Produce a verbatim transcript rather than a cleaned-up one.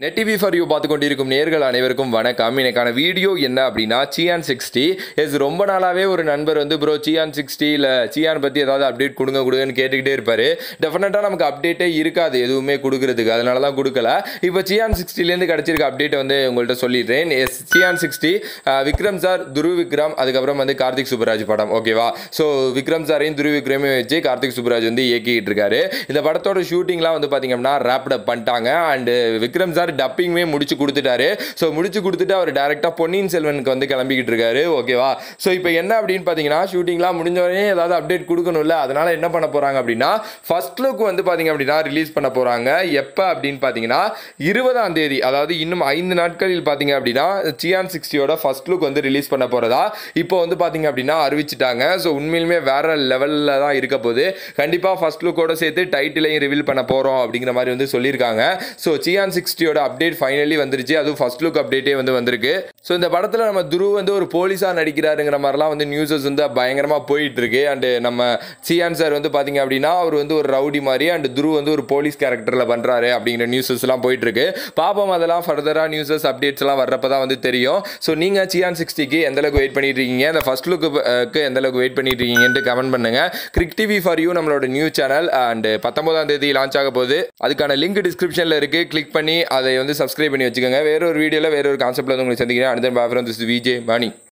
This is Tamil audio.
நெட் டிவி ஃபார் யூ பார்த்து கொண்டிருக்கும் நேர்கள் அனைவருக்கும் வணக்கம். எனக்கான வீடியோ என்ன அப்படின்னா சியான் சிக்ஸ்டி எஸ் ரொம்ப நாளாகவே ஒரு நண்பர் வந்து ப்ரோ சியான் சிக்ஸ்டியில் சியான் பற்றி ஏதாவது அப்டேட் கொடுங்க கொடுங்கன்னு கேட்டுக்கிட்டே இருப்பார். டெஃபினட்டாக நமக்கு அப்டேட்டே இருக்காது எதுவுமே கொடுக்குறதுக்கு, அதனால தான் கொடுக்கல. இப்போ சியான் சிக்ஸ்டிலேருந்து கிடச்சிருக்க அப்டேட்டை வந்து உங்கள்கிட்ட சொல்லிடுறேன். Yes Chiyaan sixty Vikram sir, Dhruv Vikram, அதுக்கப்புறம் வந்து கார்த்திக் சுப்பராஜ் படம், ஓகேவா? ஸோ விக்ரம் சாரையும் துருவ் விக்ரமையும் வச்சு கார்த்திக் சுப்பராஜ் வந்து இயக்கிட்டு இருக்காரு. இந்த படத்தோட ஷூட்டிங்லாம் வந்து பார்த்தீங்கன்னா ரேப்ட் அப் பண்ணிட்டாங்க. அண்ட் விக்ரம் சார் டப்பிங்குமே முடிச்சு கொடுத்துட்டாரு. ஸோ முடிச்சு கொடுத்துட்டு அவர் டேரெக்டாக பொன்னியின் செல்வனுக்கு வந்து கிளம்பிக்கிட்டு இருக்காரு, ஓகேவா? ஸோ இப்போ என்ன அப்படின்னு பார்த்தீங்கன்னா ஷூட்டிங்லாம் முடிஞ்சவொடனே ஏதாவது அப்டேட் கொடுக்கணும்ல, அதனால என்ன பண்ண போகிறாங்க அப்படின்னா ஃபர்ஸ்ட் லுக் வந்து பார்த்தீங்க அப்படின்னா ரிலீஸ் பண்ண போகிறாங்க. எப்போ அப்படின்னு பார்த்தீங்கன்னா இருபதாம் தேதி, அதாவது இன்னும் ஐந்து நாட்களில் பார்த்தீங்க அப்படின்னா சியான் சிக்ஸ்டியோட ஃபர்ஸ்ட் லுக் வந்து ரிலீஸ் பண்ண போகிறதா இப்போ வந்து பார்த்தீங்க அப்படின்னா அறிவிச்சிட்டாங்க. ஸோ உண்மையிலுமே வேற லெவலில் தான் இருக்க போது. கண்டிப்பாக ஃபர்ஸ்ட் லுக்கோட சேர்த்து டைட்டிலையும் ரிவீல் பண்ண போகிறோம் அப்படிங்கிற மாதிரி வந்து சொல்லியிருக்காங்க. ஸோ சியான் சிக்ஸ்டியோட அப்டேட் ஃபைனலி வந்துருச்சு. அதுவும் ஃபர்ஸ்ட் லுக் அப்டேட்டே வந்து வந்திருக்கு. ஸோ இந்த படத்தில் நம்ம துருவ் வந்து ஒரு போலீஸாக நடிக்கிறாருங்கிற மாதிரிலாம் வந்து நியூஸஸ் வந்து பயங்கரமாக போயிட்டு இருக்கு. அண்டு நம்ம சியான் சார் வந்து பார்த்தீங்க அப்படின்னா அவர் வந்து ஒரு ரவுடி மாதிரி, அண்ட் துருவ் வந்து ஒரு போலீஸ் கேரக்டரில் பண்ணுறாரு அப்படிங்கிற நியூஸஸ்லாம் போயிட்டு இருக்கு. பாப்போம், அதெல்லாம் ஃபர்தராக நியூஸஸ் அப்டேட்ஸ் எல்லாம் வர்றப்ப தான் வந்து தெரியும். ஸோ நீங்கள் சியான் சிக்ஸ்டிக்கு எந்த அளவுக்கு வெயிட் பண்ணிட்டு இருக்கீங்க, அந்த ஃபர்ஸ்ட் லுக்கு எந்த அளவுக்கு வெயிட் பண்ணிட்டு இருக்கீங்கன்னு கமெண்ட் பண்ணுங்க. கிரிக் டிவி ஃபார் யூ நம்மளோட நியூஸ் சேனல் அண்ட் பத்தொன்பதாம் தேதி லான்ச் ஆக போகுது. அதுக்கான லிங்க் டிஸ்கிரிப்ஷனில் இருக்கு, கிளிக் பண்ணி அதை வந்து சப்ஸ்கிரைப் பண்ணி வச்சுக்கோங்க. வேற ஒரு வீடியோவில் வேற ஒரு கான்செப்ட்ல வந்து உங்களுக்கு சந்திக்கிறேன். And then bye from this VJ money.